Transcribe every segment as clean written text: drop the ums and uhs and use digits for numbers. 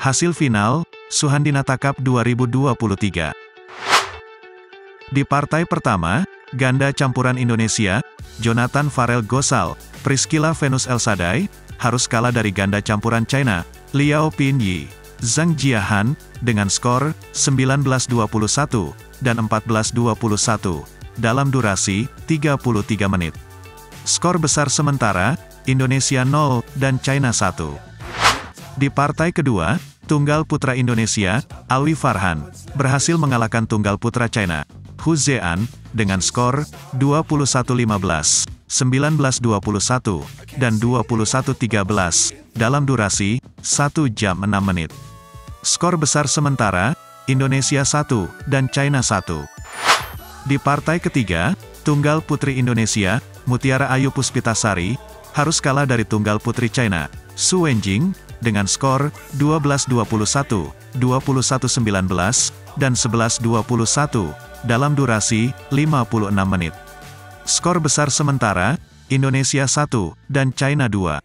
Hasil final, Suhandinata Cup 2023. Di partai pertama, ganda campuran Indonesia, Jonathan Farrell Gosal, Priscilla Venus Elsadai, harus kalah dari ganda campuran China, Liao Pinyi, Zhang Jiahan, dengan skor 19-21 dan 14-21, dalam durasi 33 menit. Skor besar sementara, Indonesia 0 dan China 1. Di partai kedua, tunggal putra Indonesia, Alwi Farhan, berhasil mengalahkan tunggal putra China, Hu Zean, dengan skor 21-15, 19-21, dan 21-13, dalam durasi 1 jam 6 menit. Skor besar sementara, Indonesia 1 dan China 1. Di partai ketiga, tunggal putri Indonesia, Mutiara Ayu Puspitasari, harus kalah dari tunggal putri China, Su Wenjing, dengan skor 12-21, 21-19, dan 11-21, dalam durasi 56 menit. Skor besar sementara, Indonesia 1 dan China 2.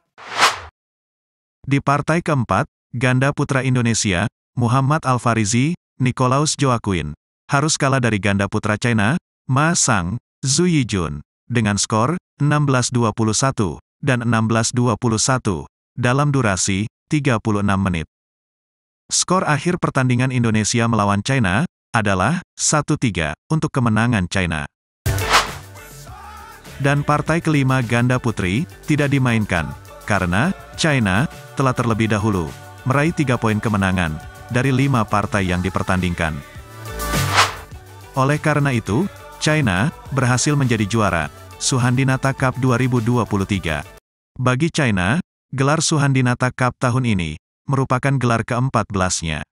Di partai keempat, ganda putra Indonesia, Muhammad Al-Farizi, Nicolaus Joaquin, harus kalah dari ganda putra China, Ma Sang, Zhu Yijun, dengan skor 16-21 dan 16-21, dalam durasi 36 menit. Skor akhir pertandingan Indonesia melawan China adalah 1-3 untuk kemenangan China. Dan partai kelima ganda putri tidak dimainkan karena China telah terlebih dahulu meraih 3 poin kemenangan dari 5 partai yang dipertandingkan. Oleh karena itu, China berhasil menjadi juara Suhandinata Cup 2023. Bagi China, gelar Suhandinata Cup tahun ini merupakan gelar ke-14-nya.